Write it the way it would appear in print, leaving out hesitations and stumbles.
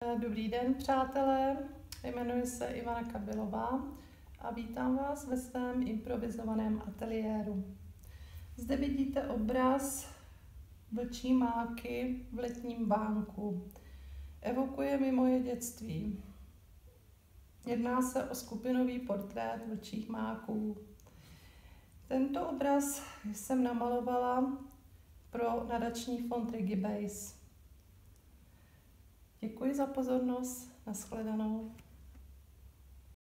Dobrý den, přátelé, jmenuji se Ivana Kabilová a vítám vás ve svém improvizovaném ateliéru. Zde vidíte obraz vlčí máky v letním vánku. Evokuje mi moje dětství. Jedná se o skupinový portrét vlčích máků. Tento obraz jsem namalovala pro nadační fond Rigibase. Děkuji za pozornost, nashledanou.